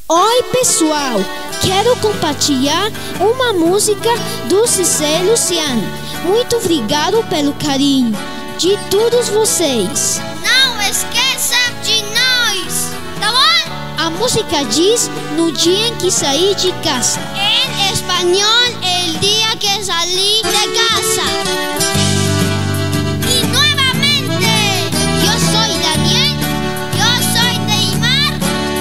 Oi pessoal, quero compartilhar uma música do Cissé Luciano. Muito obrigado pelo carinho de todos vocês. Não esqueça de nós, tá bom? A música diz no dia em que saí de casa. Em espanhol, el día que salí de casa. Y nuevamente, yo soy Daniel, yo soy Neymar.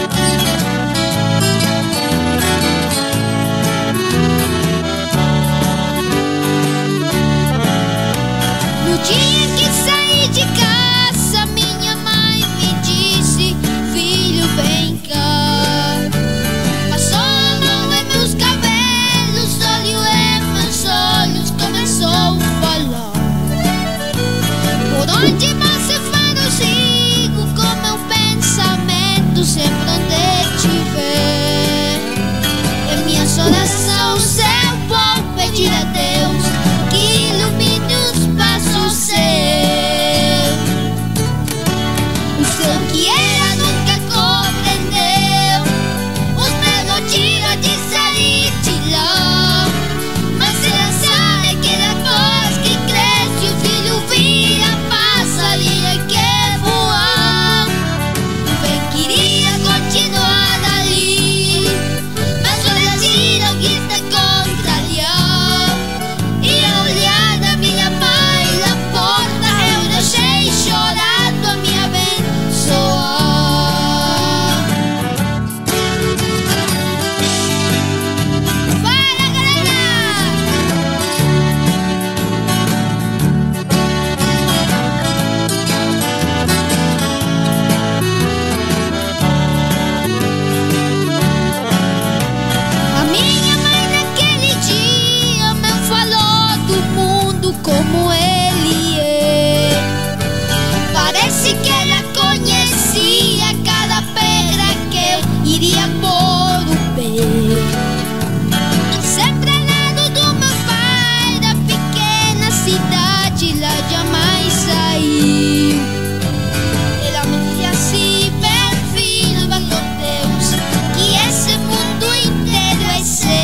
No dia em que saí de casa, minha mãe me disse: filho, vem cá. Passou a mão em meus cabelos, olhou em meus olhos, começou a falar. Por onde você for, eu sigo com meu pensamento, sempre onde estiver. Em minhas orações eu vou pedir a Deus que ilumine os passos seus. O seu que ela nunca compreendeu os meus motivos de sair de lá. Mas ela sabe que depois que cresce o filho vira passarinho que quer voar. Bem queria continuar ali, mas o destino quis te contrariar. E ao olhar da minha mãe na porta, eu deixei chorando a me abençoar. Fala, galera! A minha mãe naquele dia me falou do mundo como ele é. Parece que ela conhecia cada pedra que eu iria pôr o pé. Sempre ao lado do meu pai, da pequena cidade, lá jamais saí. Ela me dizia assim: meu filho, vai com Deus, que esse mundo inteiro é seu.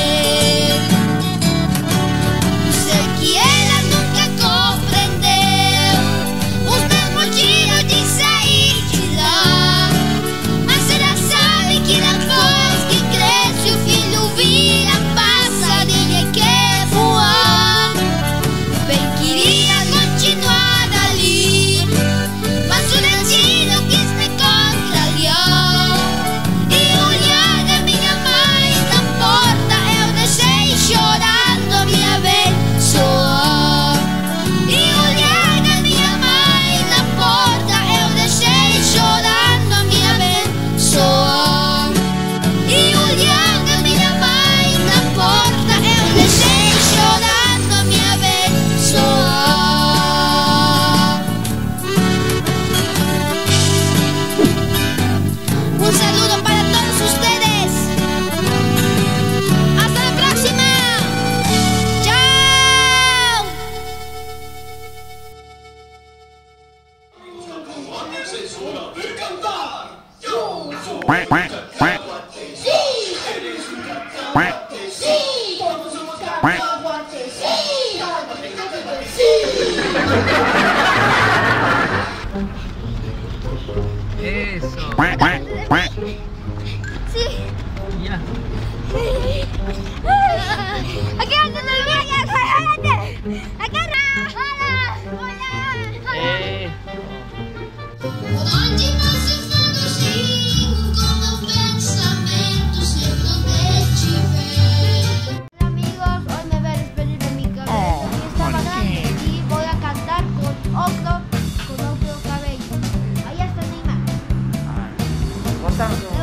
Eu sei que ela nunca compreendeu os meus motivos de sair de lá. Mas ela sabe que depois que cresce o filho vira passarinho e quer voar. Bem queria continuar ali, mas o destino quis me contrariar. E ao olhar da minha mãe na porta, eu deixei chorando a me abençoar. E ao olhar da minha mãe na porta, eu deixei chorando a me abençoar. E ao olhar da minha mãe na porta, eu deixei chorando a me abençoar. Un saludo para todos ustedes. Hasta la próxima. Chao. Es hora de cantar. Yo soy Quack, quack, quack. Sí, eres un cantante. Sí, todos somos cantantes. Sí, cántate, cántate. Sí. Eso. Quack, quack, quack. Sí. Ya. Agárrate, agárrate. Agarra. Hola. Hola. Por onde você for, eu sigo com meu pensamento, sempre onde estiver. Hola amigos, hoy me voy a despedir de mi cabello. Y esta mañana y voy a cantar con otro cabello. Ahí está Neymar. Botando.